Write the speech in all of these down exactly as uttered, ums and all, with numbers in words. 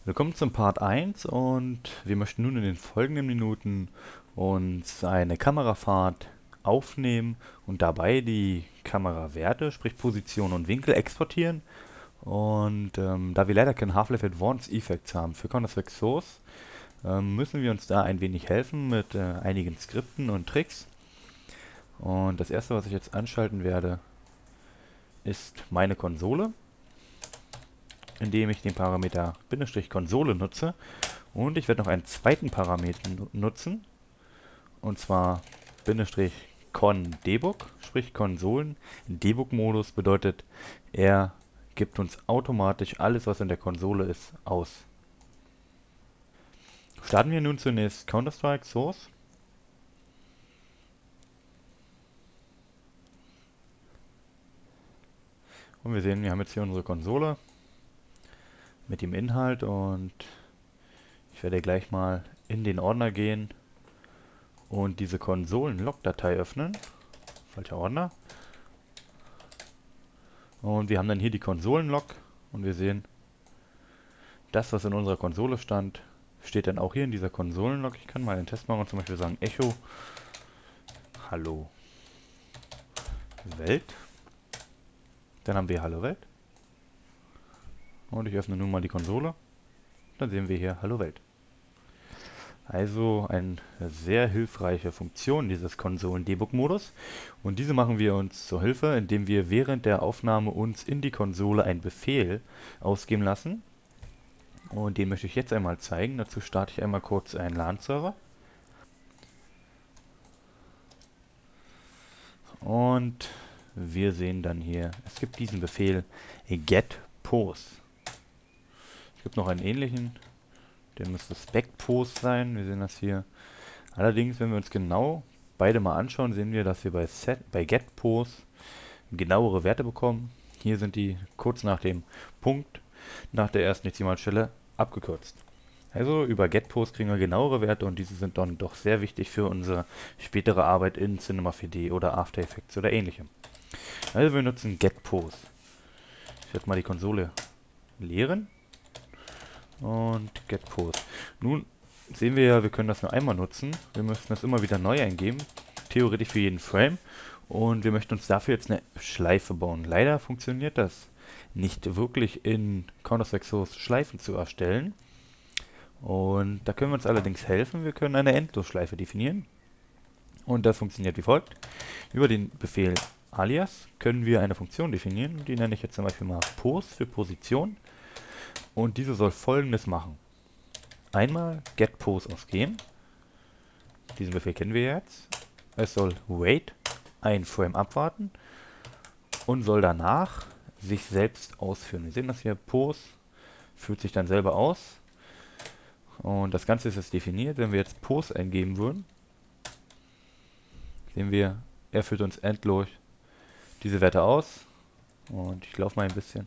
Willkommen zum Part eins und wir möchten nun in den folgenden Minuten uns eine Kamerafahrt aufnehmen und dabei die Kamerawerte, sprich Position und Winkel exportieren. Und ähm, da wir leider keinen Half-Life Advanced Effects haben für Counter-Strike Source, ähm, müssen wir uns da ein wenig helfen mit äh, einigen Skripten und Tricks. Und das erste, was ich jetzt anschalten werde, ist meine Konsole, indem ich den Parameter Bindestrich Konsole nutze. Und ich werde noch einen zweiten Parameter nutzen, und zwar Bindestrich Con Debug, sprich Konsolen. Debug-Modus bedeutet, er gibt uns automatisch alles, was in der Konsole ist, aus. Starten wir nun zunächst Counter-Strike Source. Und wir sehen, wir haben jetzt hier unsere Konsole mit dem Inhalt und ich werde gleich mal in den Ordner gehen und diese Konsolen-Log-Datei öffnen. Falscher Ordner. Und wir haben dann hier die Konsolen-Log und wir sehen, das, was in unserer Konsole stand, steht dann auch hier in dieser Konsolen-Log. Ich kann mal einen Test machen und zum Beispiel sagen Echo Hallo Welt. Dann haben wir Hallo Welt. Und ich öffne nun mal die Konsole. Dann sehen wir hier Hallo Welt. Also eine sehr hilfreiche Funktion dieses Konsolen-Debug-Modus. Und diese machen wir uns zur Hilfe, indem wir während der Aufnahme uns in die Konsole einen Befehl ausgeben lassen. Und den möchte ich jetzt einmal zeigen. Dazu starte ich einmal kurz einen LAN-Server. Und wir sehen dann hier, es gibt diesen Befehl getPos. Es gibt noch einen ähnlichen, der müsste specPos sein. Wir sehen das hier. Allerdings, wenn wir uns genau beide mal anschauen, sehen wir, dass wir bei, set, bei getPos genauere Werte bekommen. Hier sind die kurz nach dem Punkt, nach der ersten Dezimalstelle abgekürzt. Also über getPos kriegen wir genauere Werte und diese sind dann doch sehr wichtig für unsere spätere Arbeit in Cinema vier D oder After Effects oder ähnlichem. Also wir nutzen getPos. Ich werde mal die Konsole leeren und getPos. Nun sehen wir ja, wir können das nur einmal nutzen. Wir müssen das immer wieder neu eingeben, theoretisch für jeden Frame. Und wir möchten uns dafür jetzt eine Schleife bauen. Leider funktioniert das nicht wirklich in Counter-Strike Source Schleifen zu erstellen. Und da können wir uns allerdings helfen. Wir können eine Endlosschleife definieren. Und das funktioniert wie folgt. Über den Befehl alias können wir eine Funktion definieren. Die nenne ich jetzt zum Beispiel mal Pos für Position. Und diese soll Folgendes machen. Einmal getPos ausgeben. Diesen Befehl kennen wir jetzt. Es soll wait, ein Frame abwarten. Und soll danach sich selbst ausführen. Wir sehen das hier, Pos führt sich dann selber aus. Und das Ganze ist jetzt definiert. Wenn wir jetzt Pos eingeben würden, sehen wir, er führt uns endlos diese Werte aus. Und ich laufe mal ein bisschen.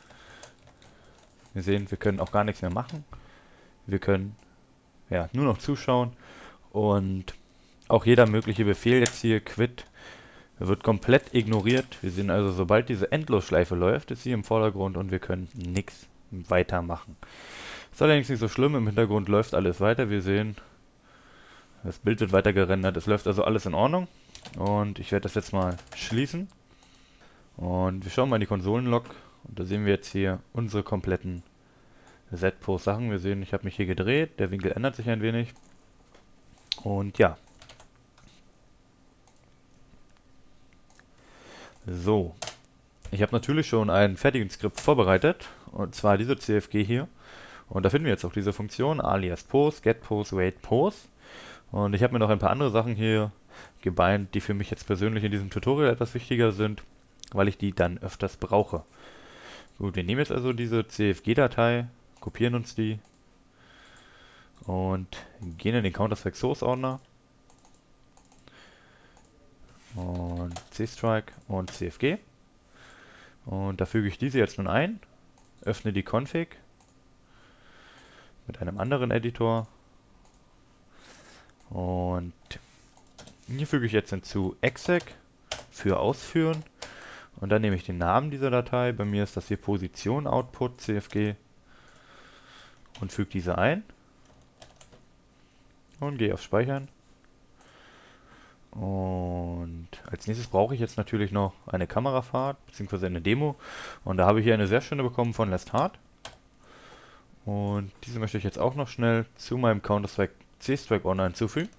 Wir sehen, wir können auch gar nichts mehr machen. Wir können ja nur noch zuschauen. Und auch jeder mögliche Befehl jetzt hier, quit, wird komplett ignoriert. Wir sehen also, sobald diese Endlosschleife läuft, ist sie im Vordergrund und wir können nichts weitermachen. Ist allerdings nicht so schlimm, im Hintergrund läuft alles weiter. Wir sehen, das Bild wird weiter gerendert, es läuft also alles in Ordnung. Und ich werde das jetzt mal schließen. Und wir schauen mal in die Konsolenlog. Und da sehen wir jetzt hier unsere kompletten setPos-Sachen. Wir sehen, ich habe mich hier gedreht, der Winkel ändert sich ein wenig. Und ja. So. Ich habe natürlich schon ein fertiges Skript vorbereitet. Und zwar diese C F G hier. Und da finden wir jetzt auch diese Funktion, alias Pos, getPos, waitPos. Und ich habe mir noch ein paar andere Sachen hier gebeint, die für mich jetzt persönlich in diesem Tutorial etwas wichtiger sind, weil ich die dann öfters brauche. Gut, wir nehmen jetzt also diese C F G-Datei, kopieren uns die und gehen in den Counter-Strike Source Ordner und C-Strike und C F G. Und da füge ich diese jetzt nun ein, öffne die Config mit einem anderen Editor und hier füge ich jetzt hinzu exec für ausführen und dann nehme ich den Namen dieser Datei. Bei mir ist das hier Position Output C F G und füge diese ein. Und gehe auf Speichern. Und als nächstes brauche ich jetzt natürlich noch eine Kamerafahrt, beziehungsweise eine Demo. Und da habe ich hier eine sehr schöne bekommen von Lestat. Und diese möchte ich jetzt auch noch schnell zu meinem Counter-Strike C-Strike Online hinzufügen.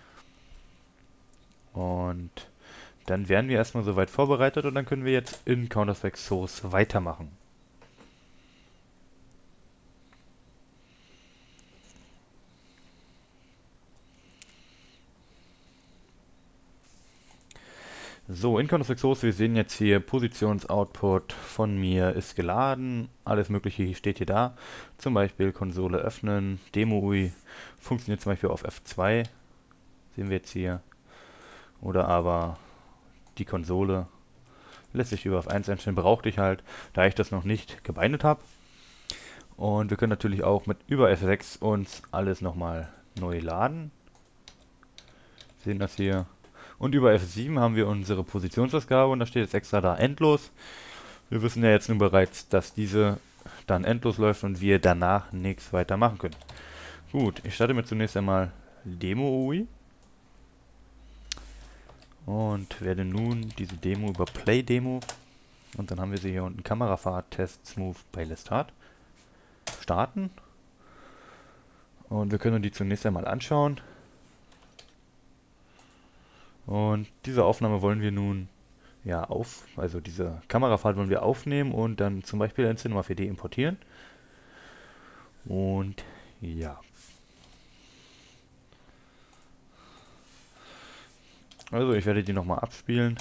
Und dann werden wir erstmal soweit vorbereitet und dann können wir jetzt in Counter-Strike Source weitermachen. So, in Counter-Strike Source, wir sehen jetzt hier Positionsoutput von mir ist geladen. Alles mögliche steht hier da. Zum Beispiel Konsole öffnen, Demo-U I funktioniert zum Beispiel auf F zwei. Sehen wir jetzt hier. Oder aber die Konsole lässt sich über F eins einstellen, brauchte ich halt, da ich das noch nicht gebindet habe. Und wir können natürlich auch mit über F sechs uns alles nochmal neu laden. Sehen das hier. Und über F sieben haben wir unsere Positionsausgabe und da steht jetzt extra da endlos. Wir wissen ja jetzt nun bereits, dass diese dann endlos läuft und wir danach nichts weiter machen können. Gut, ich starte mir zunächst einmal Demo-U I und werde nun diese Demo über Play Demo und dann haben wir sie hier unten Kamerafahrt Test Smooth bei Lestat starten und wir können die zunächst einmal anschauen. Und diese Aufnahme wollen wir nun ja auf, also diese Kamerafahrt wollen wir aufnehmen und dann zum Beispiel in Cinema vier D importieren. Und ja. Also ich werde die nochmal abspielen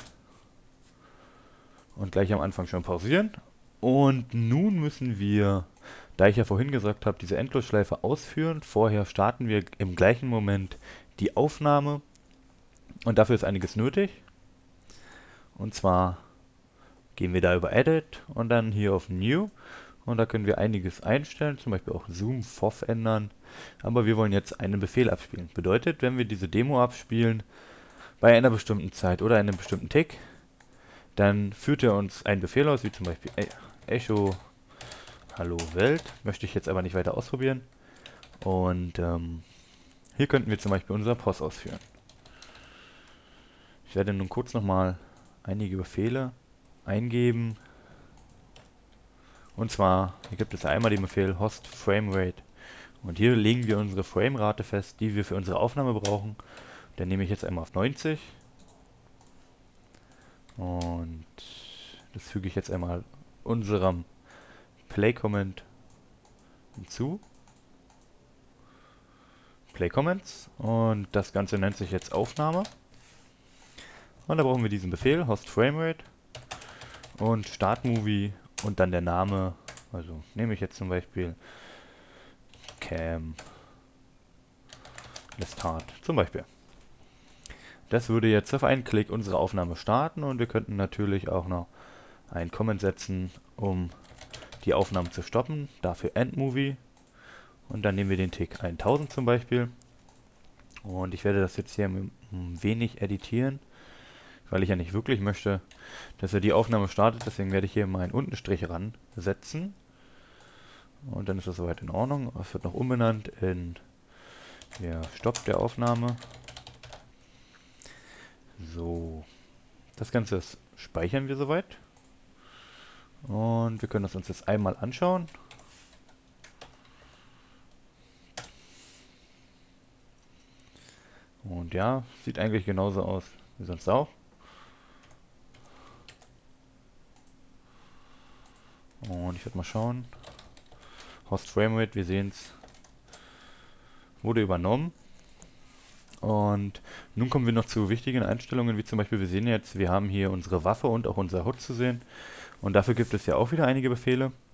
und gleich am Anfang schon pausieren. Und nun müssen wir, da ich ja vorhin gesagt habe, diese Endlosschleife ausführen. Vorher starten wir im gleichen Moment die Aufnahme. Und dafür ist einiges nötig. Und zwar gehen wir da über Edit und dann hier auf New. Und da können wir einiges einstellen, zum Beispiel auch Zoom, F O V ändern. Aber wir wollen jetzt einen Befehl abspielen. Bedeutet, wenn wir diese Demo abspielen, bei einer bestimmten Zeit oder einem bestimmten Tick, dann führt er uns einen Befehl aus, wie zum Beispiel Echo Hallo Welt. Möchte ich jetzt aber nicht weiter ausprobieren. Und ähm, hier könnten wir zum Beispiel unser P O S ausführen. Ich werde nun kurz nochmal einige Befehle eingeben. Und zwar, hier gibt es einmal den Befehl Host Framerate. Und hier legen wir unsere Framerate fest, die wir für unsere Aufnahme brauchen. Dann nehme ich jetzt einmal auf neunzig. Und das füge ich jetzt einmal unserem Play-Comment hinzu. Play-Comments. Und das Ganze nennt sich jetzt Aufnahme. Und da brauchen wir diesen Befehl, Host Framerate und Start Movie und dann der Name, also nehme ich jetzt zum Beispiel Cam Lestat zum Beispiel. Das würde jetzt auf einen Klick unsere Aufnahme starten und wir könnten natürlich auch noch einen Comment setzen, um die Aufnahme zu stoppen, dafür End Movie und dann nehmen wir den Tick tausend zum Beispiel und ich werde das jetzt hier ein wenig editieren, weil ich ja nicht wirklich möchte, dass er die Aufnahme startet, deswegen werde ich hier mal einen Untenstrich ransetzen. Und dann ist das soweit in Ordnung. Es wird noch umbenannt in ja, Stopp der Aufnahme. So. Das Ganze ist, speichern wir soweit. Und wir können das uns jetzt einmal anschauen. Und ja, sieht eigentlich genauso aus wie sonst auch. Und ich werde mal schauen. Host Framerate, wir sehen es, wurde übernommen. Und nun kommen wir noch zu wichtigen Einstellungen, wie zum Beispiel, wir sehen jetzt, wir haben hier unsere Waffe und auch unser H U D zu sehen. Und dafür gibt es ja auch wieder einige Befehle.